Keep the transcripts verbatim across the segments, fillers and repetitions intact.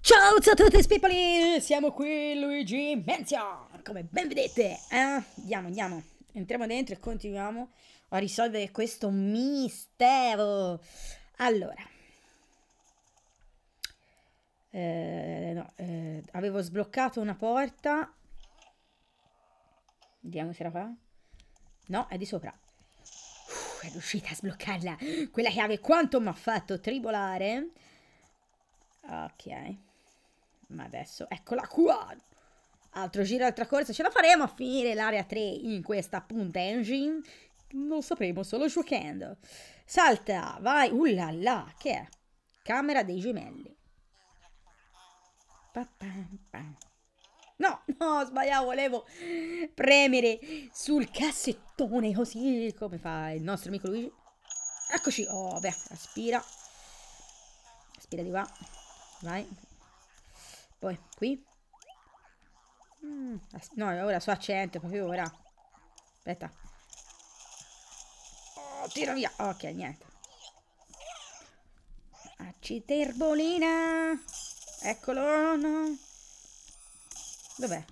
Ciao a tutti spippoli, siamo qui Luigi Mansion, come ben vedete. Eh? Andiamo, andiamo, entriamo dentro e continuiamo a risolvere questo mistero. Allora, eh, no, eh, avevo sbloccato una porta. Vediamo se era qua. No, è di sopra. Uff, è riuscita a sbloccarla. Quella chiave quanto mi ha fatto tribolare. Ok. Ma adesso, eccola qua. Altro giro, altra corsa. Ce la faremo a finire l'area tre in questa appunto engine? Lo sapremo solo giocando. Salta, vai. Uh là là, che è? Camera dei gemelli. Pa, pa, pa. No, no, sbagliavo, volevo premere sul cassettone così come fa il nostro amico Luigi. Eccoci. Oh, beh, aspira. Aspira di qua. Vai. Poi, qui. Mm, no, ora so accento, proprio ora. Aspetta. Oh, tira via. Ok, niente. Acciterbolina. Eccolo. No. Dov'è?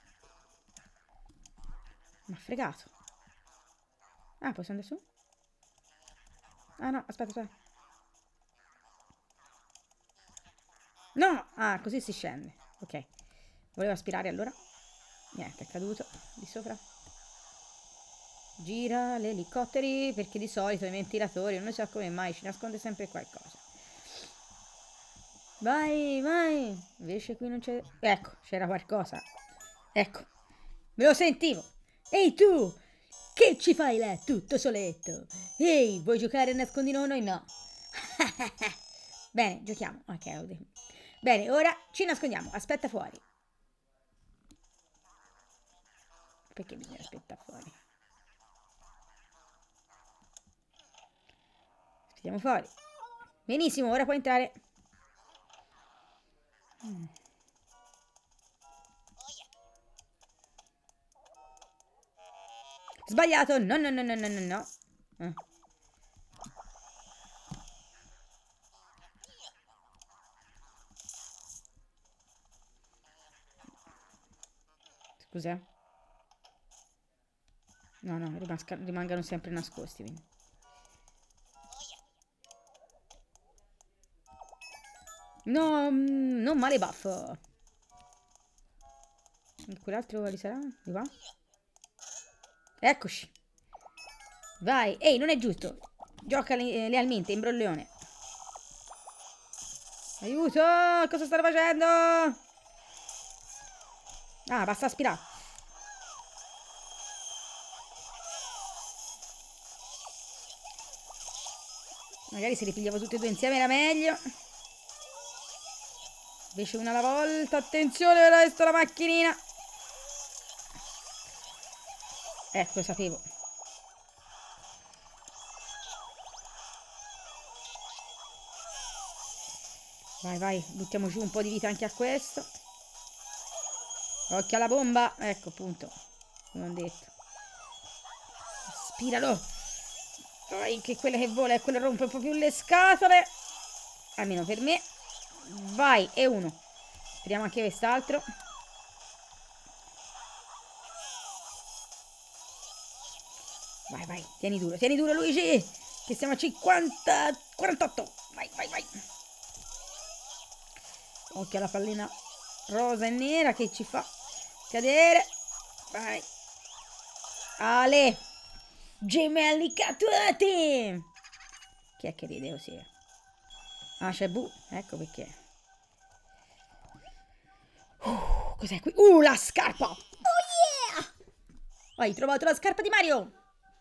Mi ha fregato. Ah, posso andare su? Ah, no, aspetta, aspetta. No! Ah, così si scende. Ok. Volevo aspirare allora. Niente, è caduto. Di sopra. Gira gli elicotteri perché di solito i ventilatori non so come mai ci nasconde sempre qualcosa. Vai, vai. Invece qui non c'è. Ecco, c'era qualcosa. Ecco, me lo sentivo. Ehi tu, che ci fai là tutto soletto? Ehi, vuoi giocare a nascondino con noi? No. Bene, giochiamo. Ok, oddio. Bene, ora ci nascondiamo. Aspetta fuori. Perché bisogna aspettare fuori? Aspettiamo fuori. Benissimo, ora puoi entrare. Mm. Sbagliato. No, no, no, no, no, no, no. Eh. Scusa. No, no, rimasca, rimangano sempre nascosti. Quindi. No, mm, non male buffo. Quell'altro quali sarà? Di qua? Eccoci. Vai. Ehi, non è giusto. Gioca le lealmente, imbroglione. Aiuto! Cosa state facendo? Ah, basta aspirare. Magari se li pigliavo tutti e due insieme era meglio. Invece una alla volta. Attenzione, adesso la macchinina. Ecco, lo sapevo. Vai, vai, buttiamo giù un po' di vita anche a questo. Occhio alla bomba. Ecco, appunto. Come ho detto. Aspiralo. Vai, che quella che vola è quella che rompe un po' più le scatole. Almeno per me. Vai, e uno. Speriamo anche quest'altro. Vai, vai, tieni duro, tieni duro Luigi. Che siamo a cinquanta, quarantotto. Vai, vai, vai. Occhio alla pallina rosa e nera che ci fa cadere. Vai. Ale. Gemelli catturati. Chi è che ride così? Ah, c'è Bu. Ecco perché. Uh, cos'è qui? Uh, la scarpa. Oh yeah. Hai trovato la scarpa di Mario.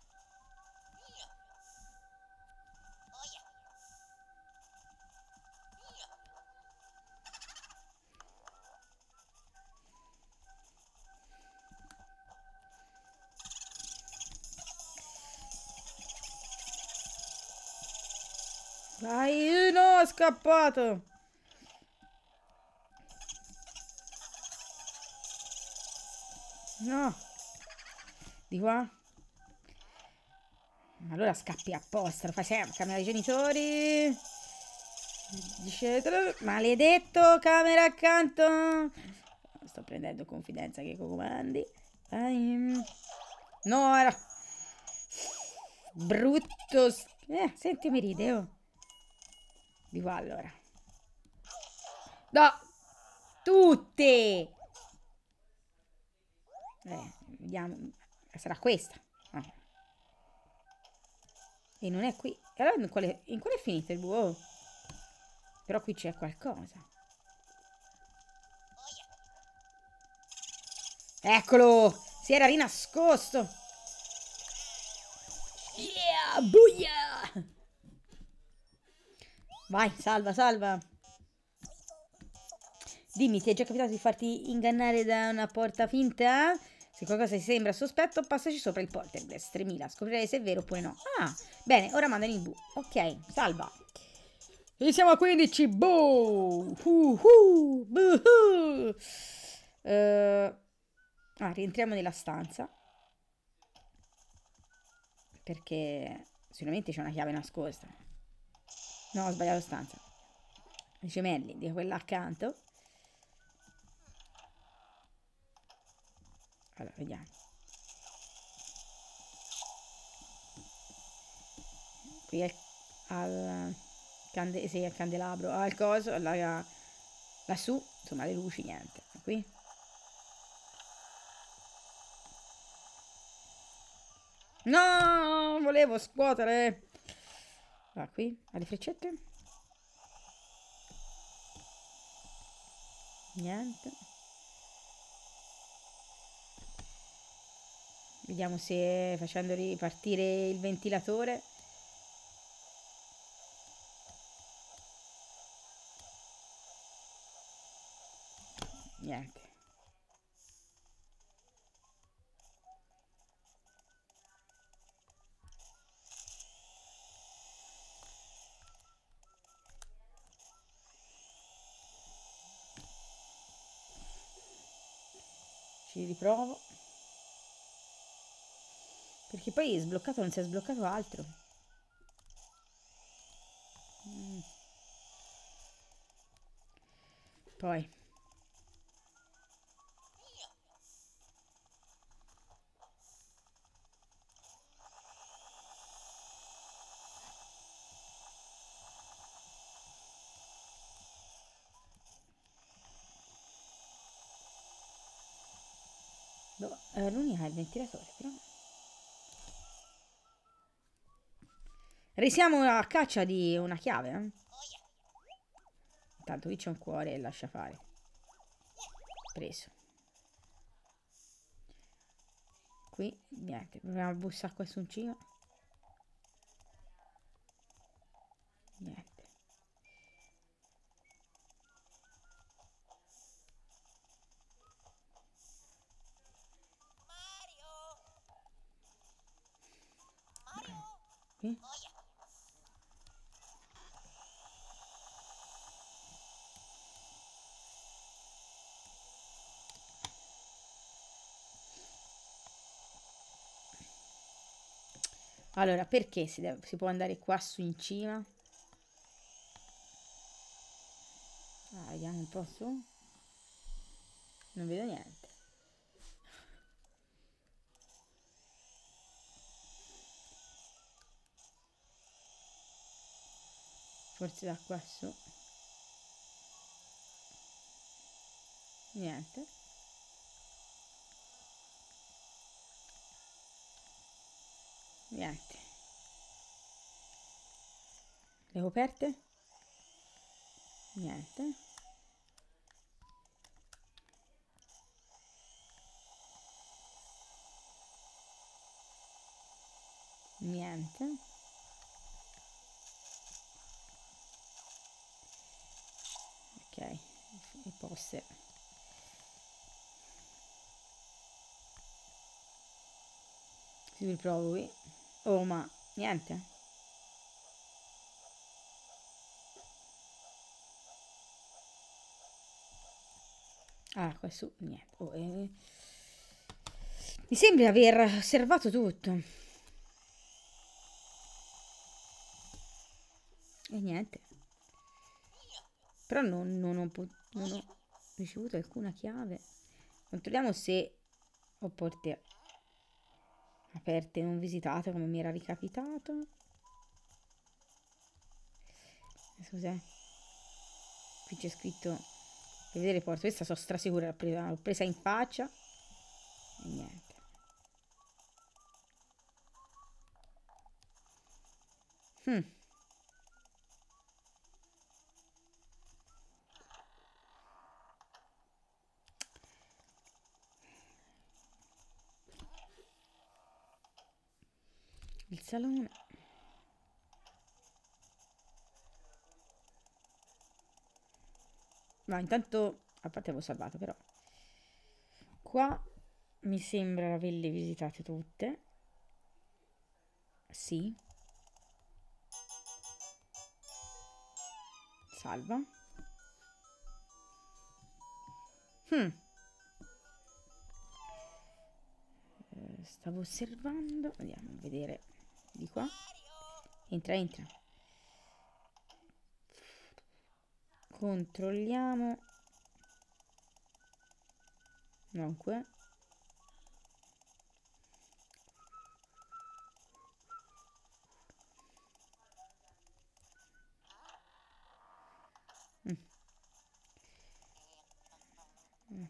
Vai, no, è scappato. No. Di qua. Allora scappi apposta, lo fai sempre, camera dei genitori. Dice, maledetto, camera accanto. Sto prendendo confidenza che comandi. No, era brutto. Eh, senti, mi ride, oh. Di qua allora. No, tutte. Eh, vediamo. Sarà questa. Ah. E non è qui. E allora in quale, in quale è finito il buco? Però qui c'è qualcosa. Eccolo! Si era rinascosto. Yeah! Buia! Vai, salva, salva. Dimmi, ti è già capitato di farti ingannare da una porta finta? Se qualcosa ti sembra sospetto, passaci sopra il poltergeist. tremila. Scoprirai se è vero oppure no. Ah, bene, ora mandami il bu. Ok, salva. E siamo a quindici. Boh! Uh, uh, buh, uh. Uh, ah, rientriamo nella stanza. Perché sicuramente c'è una chiave nascosta. No, ho sbagliato stanza. I gemelli di quella accanto. Allora, vediamo. Qui è al, cande sì, al candelabro, al coso, la, lassù, insomma, le luci, niente. Qui. No, volevo scuotere. Ah, qui, alle freccette. Niente. Vediamo se facendo ripartire il ventilatore. Niente. Ci riprovo. Perché poi è sbloccato, non si è sbloccato altro. Mm. Poi. No, eh, l'unica è il ventilatore, però. Resiamo a caccia di una chiave, eh? Intanto qui c'è un cuore e lascia fare. Preso. Qui, niente. Proviamo a bussare qua su in cima. Niente. Qui. Allora, perché si, deve, si può andare qua su in cima? Ah, vediamo un po' su. Non vedo niente. Forse da qua su. Niente. Niente. Le coperte? Niente. Niente. Ok. I poster. Si riprovo qui. Oh, ma niente. Ah, qua su, niente. Oh, eh. Mi sembra aver osservato tutto. E niente. Però non, non ho, non ho ricevuto alcuna chiave. Controlliamo se ho porte aperte non visitate come mi era ricapitato. Cos'è? Qui c'è scritto per vedere porte. Questa sono strasicura, l'ho presa, l'ho presa in faccia e niente. Hmm. Il salone. Ma intanto, a parte avevo salvato, però qua mi sembra averle visitate tutte. Sì. Salva. Hmm. Eh, stavo osservando. Andiamo a vedere di qua. Entra, entra. Controlliamo. Dunque. Mm. Mm.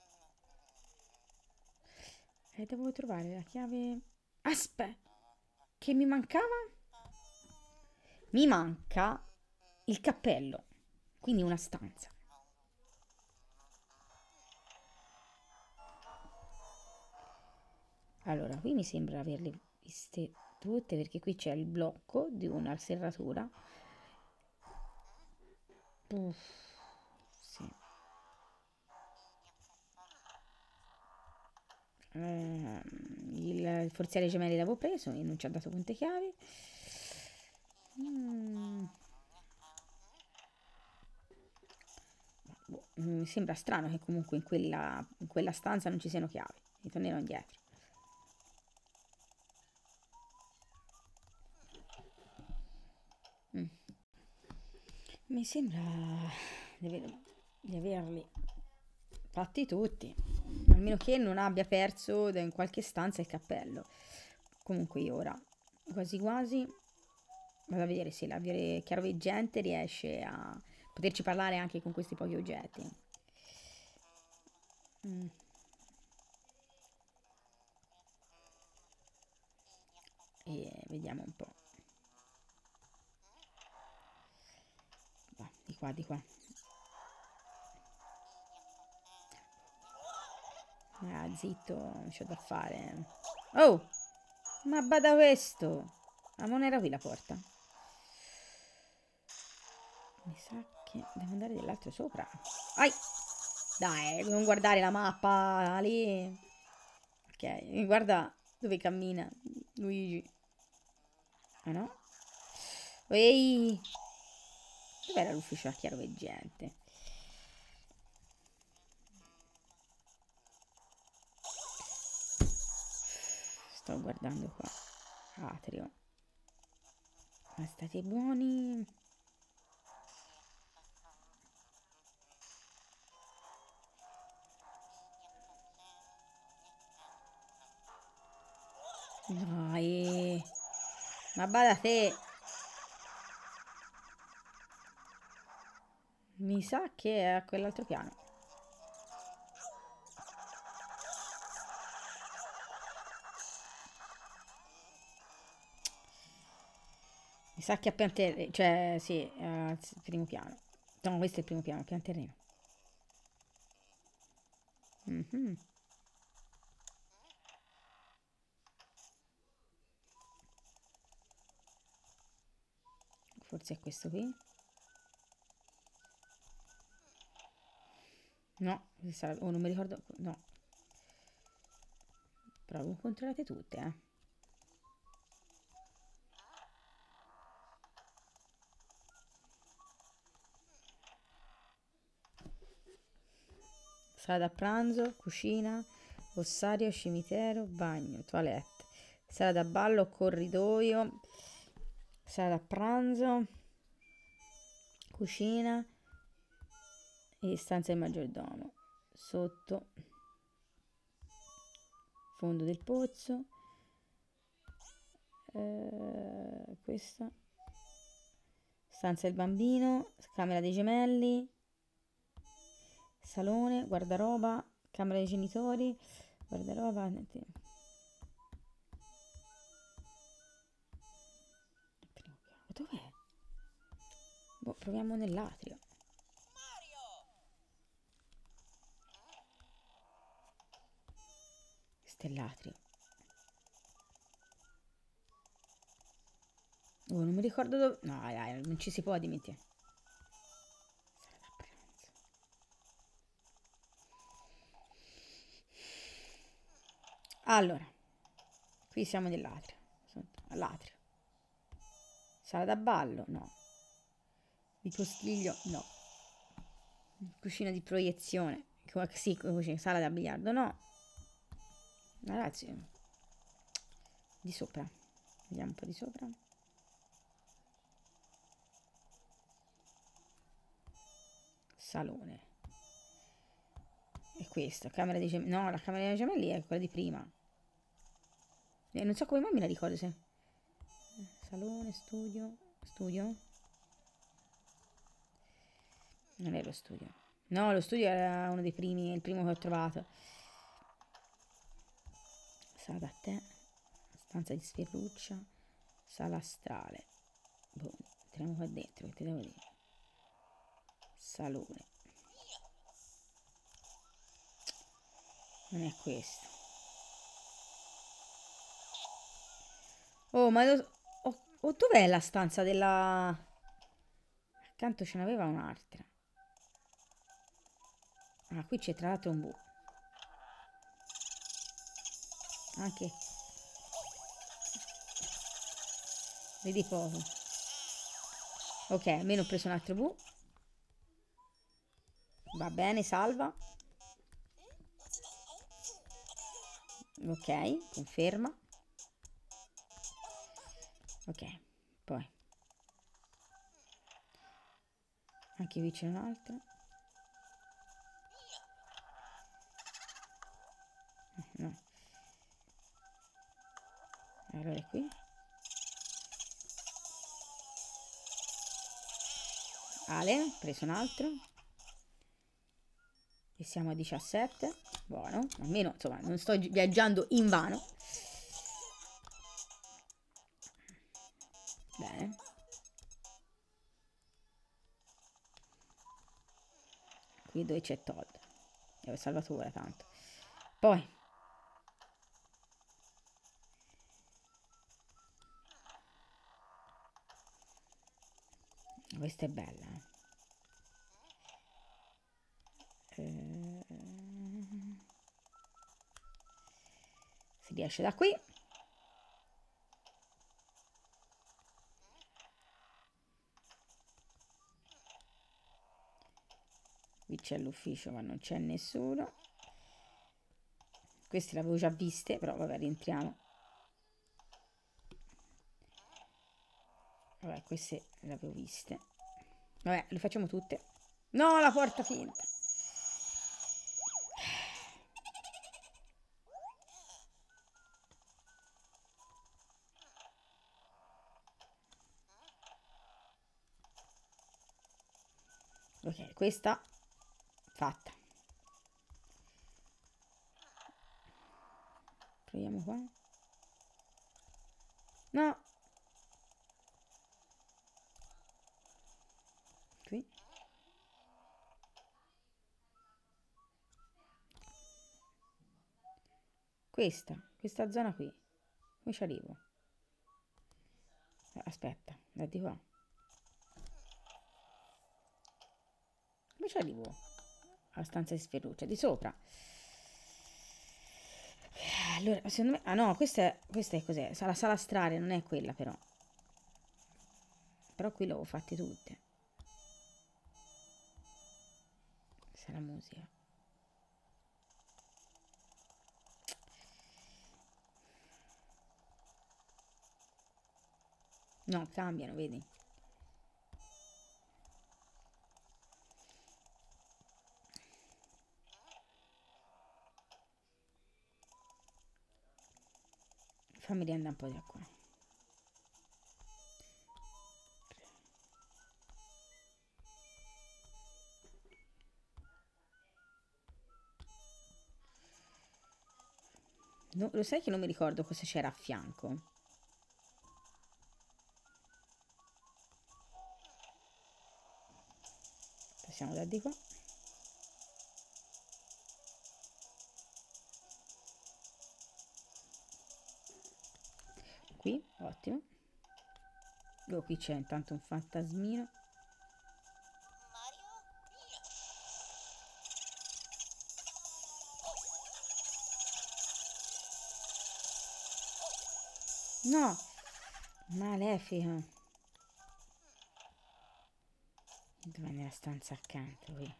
Eh, devo trovare la chiave. Aspetta, che mi mancava? Mi manca il cappello, quindi una stanza. Allora, qui mi sembra averle viste tutte perché qui c'è il blocco di una serratura. Uff, sì. Eh, il forziere gemelli l'avevo preso e non ci ha dato quante chiavi. Mm. Boh, mi sembra strano che comunque in quella, in quella stanza non ci siano chiavi. Ritornerò indietro. Mm. Mi sembra di, aver, di averli fatti tutti, almeno che non abbia perso in qualche stanza il cappello. Comunque io ora quasi quasi vado a vedere se la chiaroveggente riesce a poterci parlare anche con questi pochi oggetti. Mm. E vediamo un po'. Va, di qua, di qua. Ah, zitto, non c'ho da fare. Oh! Ma bada questo! Ma non era qui la porta? Mi sa che devo andare dell'altro sopra. Ai! Dai, non guardare la mappa lì. Ok, guarda dove cammina Luigi. Ah no? Ehi! Dov'era l'ufficio a chiaroveggente? Sto guardando qua. Atrio. Ma state buoni. Dai. Ma bada te. Mi sa che è a quell'altro piano. Mi sa che a pian terreno. Cioè, sì, al primo piano. No, questo è il primo piano, pian terreno. Mm-hmm. Forse è questo qui. No, sarà, oh, non mi ricordo. No. Però le controllate tutte, eh. Sala da pranzo, cucina, ossario, cimitero, bagno, toilette. Sala da ballo, corridoio. Sala da pranzo, cucina, E stanza del maggiordomo. Sotto. Fondo del pozzo. Eh, questa. Stanza del bambino. Camera dei gemelli. Salone. Guardaroba. Camera dei genitori. Guardaroba. Dov'è? Boh, proviamo nell'atrio. Questo è l'atrio. Oh, non mi ricordo dove... No, dai, non ci si può dimenticare. Sala da pranzo. Allora, qui siamo nell'atrio. All'atrio. Sala da ballo? No. Di postiglio? No. Cucina di proiezione? Sì, cucina. Sala da biliardo? No. Ragazzi, di sopra. Vediamo un po' di sopra. Salone. E questa, camera dei gemelli. No, la camera dei gemelli è quella di prima. E non so come mai me la ricordo se... Salone, studio. Studio? Non è lo studio. No, lo studio era uno dei primi, il primo che ho trovato. Sala da tè. Stanza di sferruccia. Sala astrale. Boh, entriamo qua dentro, che ti devo dire. Salone. Non è questo. Oh, ma... Oh, oh, dov'è la stanza della... Accanto ce n'aveva un'altra. Ah, qui c'è tra l'altro un buco. Anche... Vedi poco. Ok, almeno ho preso un altro bu. Va bene, salva. Ok, conferma. Ok, poi. Anche qui c'è un altro. No. Allora è qui. Ale, preso un altro. E siamo a diciassette. Buono, almeno insomma non sto viaggiando in vano. Bene. Qui dove c'è Todd. E ho salvato ora tanto. Poi. Questa è bella. Eh. Si riesce da qui. Qui c'è l'ufficio ma non c'è nessuno. Queste le avevo già viste, però vabbè, rientriamo. Vabbè, queste le avevo viste. Vabbè, le facciamo tutte. No, la porta finta. Ok, questa fatta. Proviamo qua. No. Qui. Questa, questa zona qui. Come ci arrivo? Aspetta, da di qua. Come ci arrivo? Alla stanza di sferruccia, di sopra. Allora, secondo me... Ah no, questa è, questa è cos'è? La sala astrale, non è quella però. Però qui l'avevo fatte tutte. Questa è la musica. No, cambiano, vedi? fammi riandare un po' di qua. No, lo sai che non mi ricordo cosa c'era a fianco? Passiamo da di qua. Qui, ottimo. Oh, qui c'è intanto un fantasmino. No! Malefica. Dov'è nella stanza accanto qui?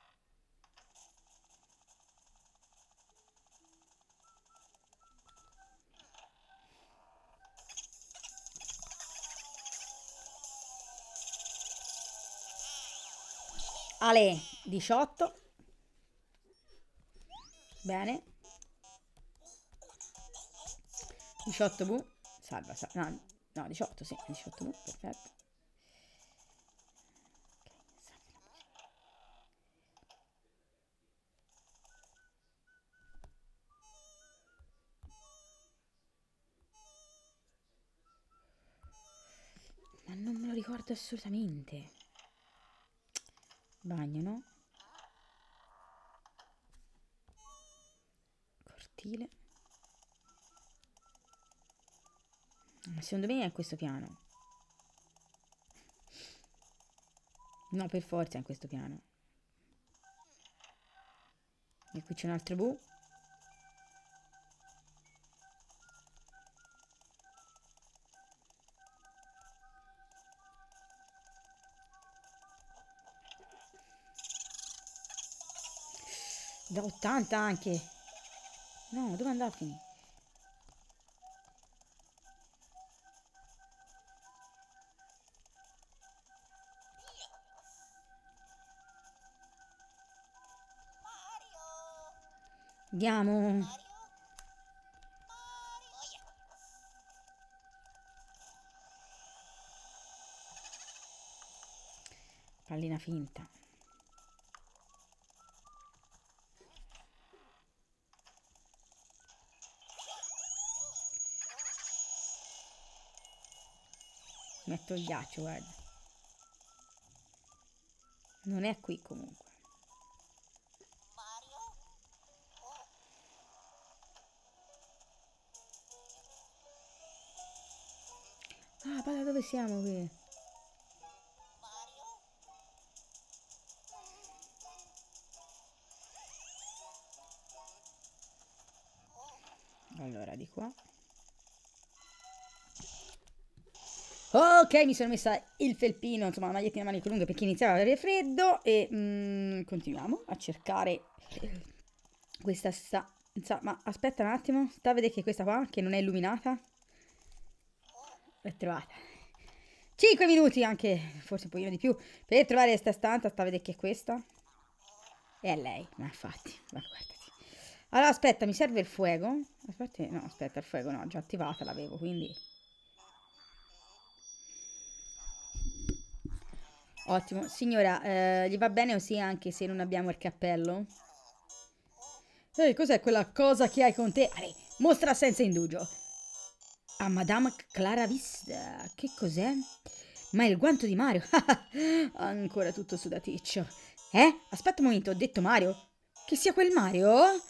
Ale, diciotto. Bene. diciotto bu. Salva, salva. No, no, diciotto, sì, diciotto bu, perfetto. Ma non me lo ricordo assolutamente. Bagno, no? Cortile. Ma secondo me è in questo piano. No, per forza è in questo piano. E qui c'è un altro bu. Da ottanta anche. No, dove andava a finire? Andiamo. Pallina finta. Metto il ghiaccio, guarda. Non è qui comunque. Ah, guarda dove siamo qui. Allora, di qua. Ok, mi sono messa il felpino, insomma la magliettina a maniche lunghe perché iniziava ad avere freddo e mm, continuiamo a cercare questa stanza. Ma aspetta un attimo, sta a vedere che questa qua, che non è illuminata, l'ho trovata. cinque minuti anche, forse un pochino di più, per trovare questa stanza. Sta a vedere che è questa. E è lei, ma infatti, ma guardati. Allora aspetta, mi serve il fuoco. Aspetta, no, aspetta, il fuoco no, già attivata l'avevo, quindi... Ottimo. Signora, eh, gli va bene così anche se non abbiamo il cappello? Ehi, cos'è quella cosa che hai con te? Ale, mostra senza indugio. A Madame Clara Vista. Che cos'è? Ma è il guanto di Mario. Ancora tutto sudaticcio. Eh? Aspetta un momento, ho detto Mario? Che sia quel Mario?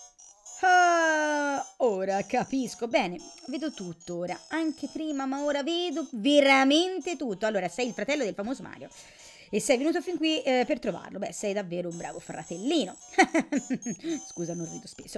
Ah, ora capisco. Bene, vedo tutto ora. Anche prima, ma ora vedo veramente tutto. Allora, sei il fratello del famoso Mario. E sei venuto fin qui eh, per trovarlo. Beh, sei davvero un bravo fratellino. Scusa, non rido spesso.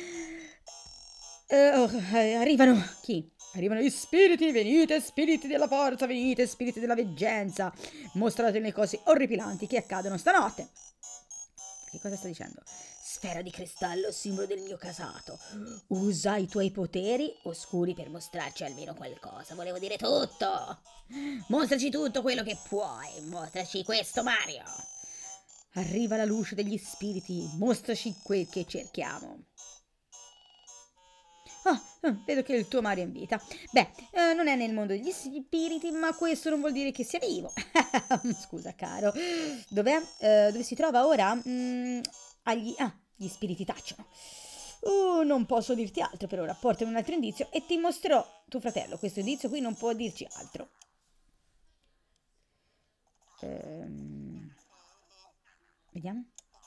Uh, oh, eh, arrivano. Chi? Arrivano gli spiriti. Venite, spiriti della forza. Venite, spiriti della veggenza. Mostrate le cose orripilanti che accadono stanotte. Che cosa sta dicendo? Sfera di cristallo, simbolo del mio casato. Usa i tuoi poteri oscuri per mostrarci almeno qualcosa. Volevo dire tutto. Mostraci tutto quello che puoi. Mostraci questo, Mario. Arriva la luce degli spiriti. Mostraci quel che cerchiamo. Ah, Ah, vedo che il tuo Mario è in vita. Beh, eh, non è nel mondo degli spiriti, ma questo non vuol dire che sia vivo. Scusa, caro. Dov'è? Eh, dove si trova ora? Mm, agli... Ah, gli spiriti tacciono. Uh, non posso dirti altro per ora. Portami un altro indizio e ti mostrerò tuo fratello. Questo indizio qui non può dirci altro. Ehm... Vediamo.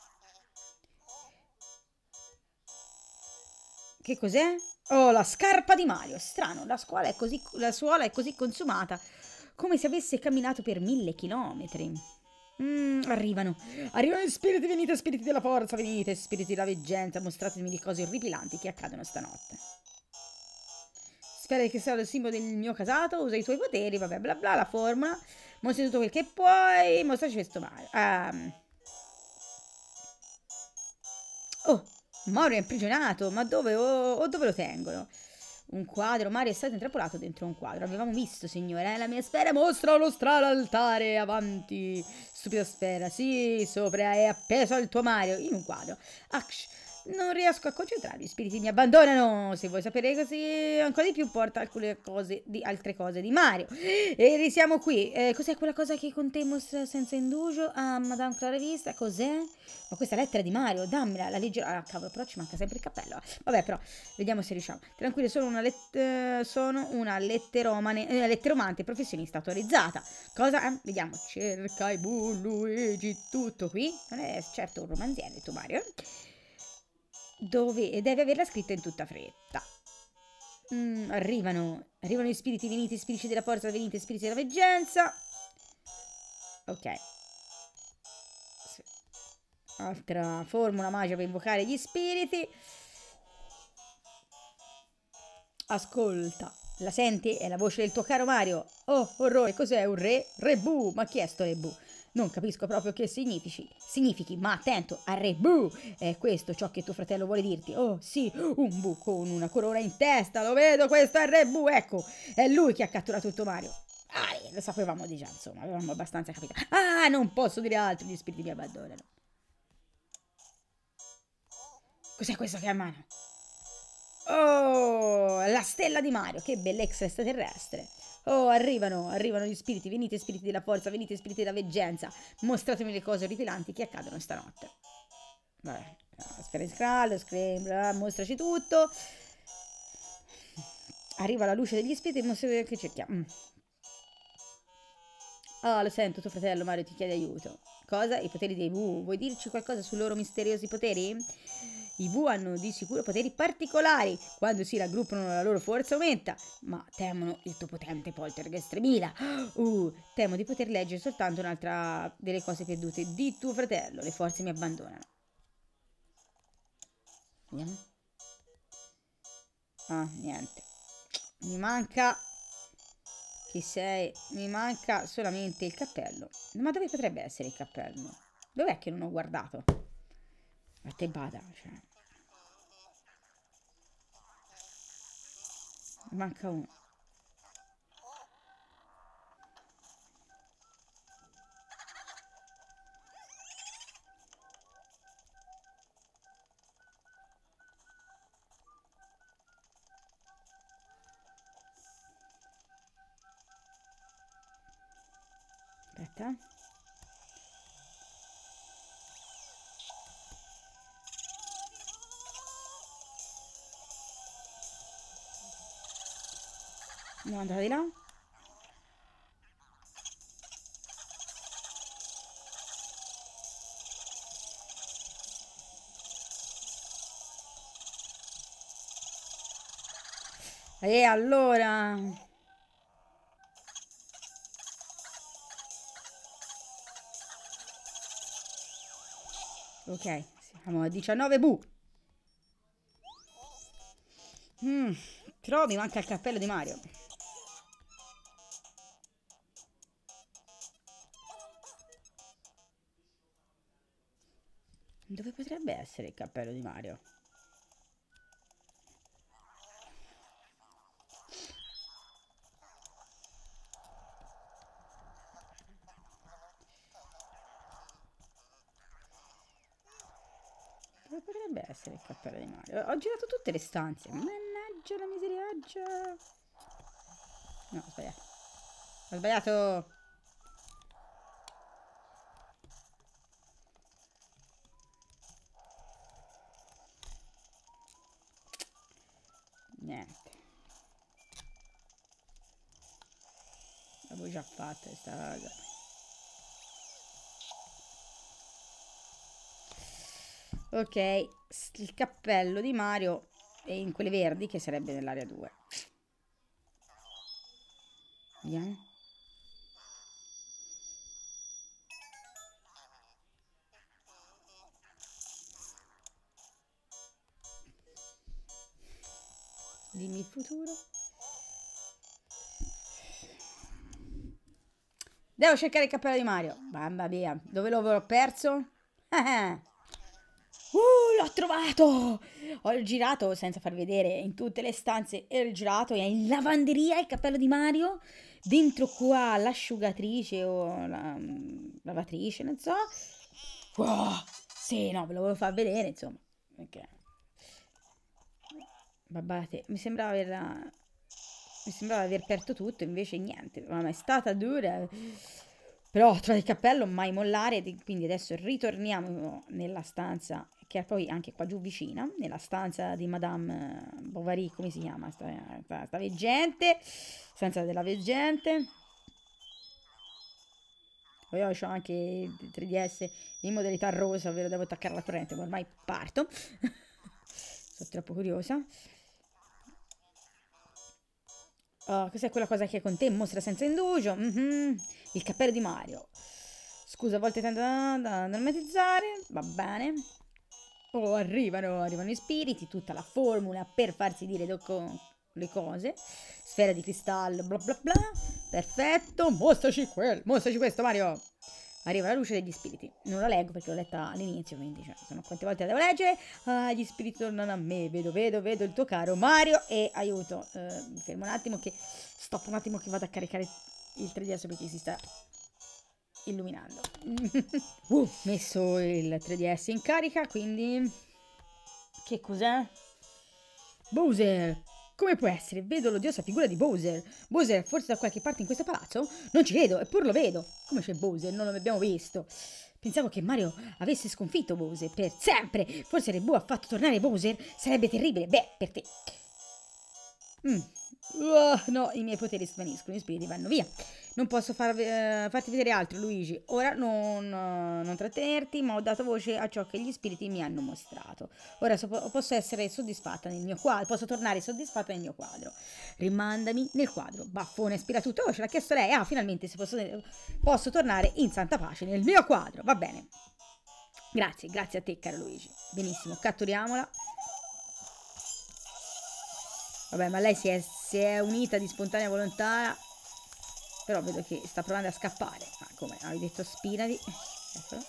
Che cos'è? Oh, la scarpa di Mario. Strano, la scuola è così, la suola è così consumata, come se avesse camminato per mille chilometri. Mm, arrivano. Arrivano gli spiriti, venite, spiriti della forza, venite, spiriti della veggenza, mostratemi le cose orripilanti che accadono stanotte. Sfera di cristallo il simbolo del mio casato, usa i tuoi poteri, vabbè, bla bla, la formula. Mostri tutto quel che puoi, mostraci questo Mario. Um. Oh, Mario è imprigionato, ma dove? O, o dove lo tengono? Un quadro, Mario è stato intrappolato dentro un quadro. Avevamo visto, signore, eh? La mia sfera mostra lo strano altare, avanti. Stupida sfera, sì, sopra è appeso al tuo Mario, in un quadro. Aksh, non riesco a concentrarmi, gli spiriti mi abbandonano. Se vuoi sapere così ancora di più, porta alcune cose di altre cose di Mario. E risiamo qui. Eh, cos'è quella cosa che con te mostra senza indugio? Ah, Madame Clara Vista, cos'è? Ma questa lettera di Mario, dammela, la leggerò. Ah, cavolo, però ci manca sempre il cappello. Vabbè, però, vediamo se riusciamo. Tranquillo, sono una, let eh, sono una letteromane, eh, letteromante professionista autorizzata. Cosa? Eh, vediamo. Cerca i Bu, Luigi, tutto qui. Non è certo un romanziere, tu Mario. Eh? Dove deve averla scritta in tutta fretta. Mm, arrivano, arrivano gli spiriti, venite, spiriti della forza, venite, spiriti della veggenza. Ok. Altra formula magica per invocare gli spiriti. Ascolta, la senti? È la voce del tuo caro Mario. Oh, orrore, cos'è un re? Re Bu, ma chi è sto Re Bu? Non capisco proprio che significhi, significhi, ma attento, a Re Bu! È questo ciò che tuo fratello vuole dirti. Oh, sì, un Bu con una corona in testa, lo vedo, questo è Re Bu, ecco, è lui che ha catturato il tuo Mario. Ah, lo sapevamo di già, insomma, avevamo abbastanza capito. Ah, non posso dire altro, gli spiriti mi abbandonano. Cos'è questo che ha a mano? Oh, la stella di Mario, che bellezza extraterrestre. Oh, arrivano, arrivano gli spiriti, venite spiriti della forza, venite spiriti della veggenza, mostratemi le cose orripilanti che accadono stanotte. Vabbè, sfera in scrallo, screen, mostraci tutto. Arriva la luce degli spiriti e mostrate che cerchiamo. Mm. Ah, lo sento, tuo fratello Mario ti chiede aiuto. Cosa? I poteri dei Bu. Vuoi dirci qualcosa sui loro misteriosi poteri? I Bu hanno di sicuro poteri particolari. Quando si raggruppano la loro forza aumenta. Ma temono il tuo potente poltergeist tremila. Uh, temo di poter leggere soltanto un'altra delle cose perdute di tuo fratello. Le forze mi abbandonano. Vediamo. Ah, niente. Mi manca... Chi sei? Mi manca solamente il cappello. Ma dove potrebbe essere il cappello? Dov'è che non ho guardato? A te bada, cioè. Mi manca uno. Aspetta. Devo andare di là. E allora... Ok, siamo a diciannove Bu. Mm, però mi manca il cappello di Mario. Dove potrebbe essere il cappello di Mario? Dove potrebbe essere il cappello di Mario? Ho girato tutte le stanze. Mannaggia. miseriaggia, la miseriaggia. No, ho sbagliato. Ho sbagliato. Niente. L'avevo già fatta questa cosa. Ok, il cappello di Mario è in quelle verdi che sarebbe nell'area due. Vediamo. Dimmi il futuro. Devo cercare il cappello di Mario. Mamma mia, dove l'avevo perso? Uh, l'ho trovato! Ho girato senza far vedere in tutte le stanze e ho girato e in lavanderia il cappello di Mario. Dentro qua l'asciugatrice o la lavatrice, non so. Wow, sì, no, ve lo volevo far vedere, insomma. Ok. Babbate, mi sembrava aver... Mi sembrava aver aperto tutto, invece niente. Ma è stata dura. Però ho trovato il cappello, mai mollare. Quindi adesso ritorniamo nella stanza, che è poi anche qua giù vicina, nella stanza di Madame Bovary, come si chiama? Sta, sta, sta veggente. Stanza della veggente. Poi ho anche il tre D S in modalità rosa, ovvero devo attaccare la corrente, ma ormai parto. Sono troppo curiosa. Oh, cos'è quella cosa che è con te? Mostra senza indugio. Mm-hmm. Il cappello di Mario. Scusa, a volte tendo da, da drammatizzare. Va bene. Oh, arrivano, arrivano i spiriti, tutta la formula per farsi dire le cose. Sfera di cristallo, bla bla bla. Perfetto. Mostraci quel, mostraci questo, Mario. Arriva la luce degli spiriti. Non la leggo perché l'ho letta all'inizio, quindi cioè, sono quante volte la devo leggere. Ah, gli spiriti tornano a me. Vedo, vedo, vedo il tuo caro Mario. E aiuto. Eh, fermo un attimo che... Stop un attimo che vado a caricare il tre D S perché si sta illuminando. uh, messo il tre D S in carica, quindi... Che cos'è? Bowser! Come può essere? Vedo l'odiosa figura di Bowser. Bowser è forse da qualche parte in questo palazzo? Non ci credo, eppure lo vedo. Come c'è Bowser? Non lo abbiamo visto. Pensavo che Mario avesse sconfitto Bowser per sempre. Forse Rebu ha fatto tornare Bowser? Sarebbe terribile. Beh, per te. Mm. Uh, no, i miei poteri svaniscono, i spiriti vanno via. Non posso far, uh, farti vedere altro, Luigi. Ora non, uh, non trattenerti, ma ho dato voce a ciò che gli spiriti mi hanno mostrato. Ora so, posso essere soddisfatta nel mio quadro, posso tornare soddisfatta nel mio quadro. Rimandami nel quadro. Baffone, spira tutto. Oh, ce l'ha chiesto lei. Ah, finalmente se posso, posso tornare in santa pace nel mio quadro. Va bene. Grazie, grazie a te, caro Luigi. Benissimo, catturiamola. Vabbè, ma lei si è, si è unita di spontanea volontà. Però vedo che sta provando a scappare. Ma come? Avevi detto spinati. Eccolo.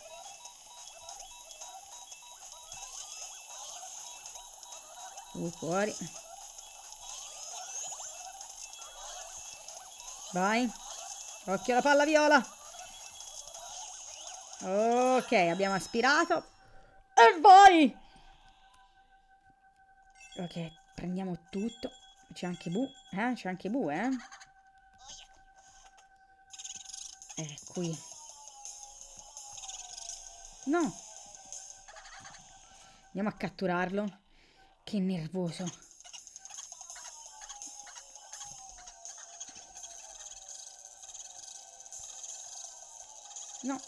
Tu fuori. Vai. Occhio alla palla viola. Ok, abbiamo aspirato. E vai! Ok, prendiamo tutto. C'è anche Bu. Eh? C'è anche Bu, eh? È qui. No. Andiamo a catturarlo. Che nervoso. No.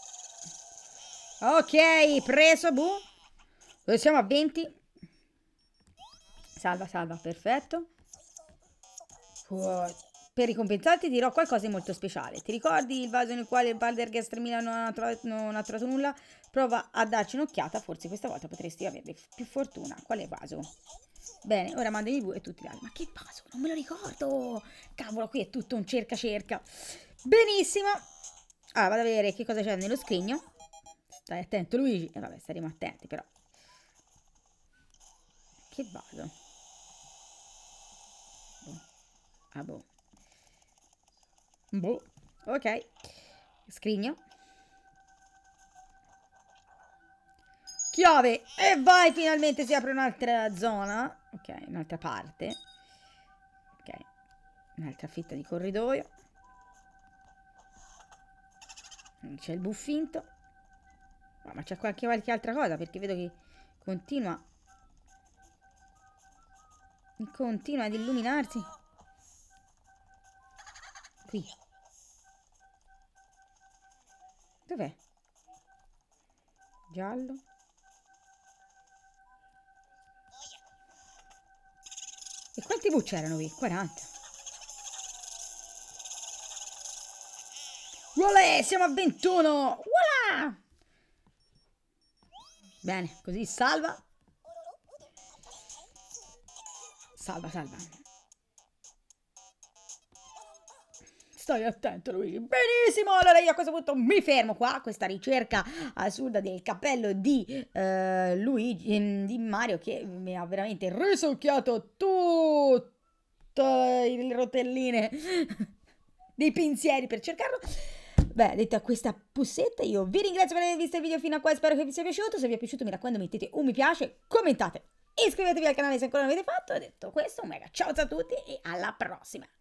Ok, preso, Bu. Dove siamo a venti? Salva, salva, perfetto. Oh, per ricompensarti dirò qualcosa di molto speciale. Ti ricordi il vaso nel quale il Baldergast tremila non ha trovato, non ha trovato nulla? Prova a darci un'occhiata, forse questa volta potresti avere più fortuna. Quale vaso? Bene, ora mandami Bu e tutti gli altri. Ma che vaso? Non me lo ricordo! Cavolo, qui è tutto un cerca cerca. Benissimo. Allora, vado a vedere che cosa c'è nello scrigno. Stai attento, Luigi. E eh, vabbè, staremo attenti, però. Che vaso? Ah, boh. Boh. Ok. Scrigno. Chiave. E vai, finalmente si apre un'altra zona. Ok, un'altra parte. Ok, un'altra fetta di corridoio. C'è il buffinto. Oh, ma c'è qualche, qualche altra cosa, perché vedo che continua. Continua ad illuminarsi. Qui. Dov'è? Giallo. E quanti bu c'erano qui? quaranta. Olè, siamo a ventuno. Voilà! Bene, così salva. Salva, salva. Stai attento, Luigi. Benissimo, allora io a questo punto mi fermo qua, questa ricerca assurda del cappello di eh, Luigi, di Mario, che mi ha veramente risucchiato tutte le rotelline dei pensieri per cercarlo. Beh, detta questa pussetta, io vi ringrazio per aver visto il video fino a qua, spero che vi sia piaciuto. Se vi è piaciuto, mi raccomando, mettete un mi piace, commentate, iscrivetevi al canale se ancora non l'avete fatto. E detto questo, un mega ciao a tutti e alla prossima.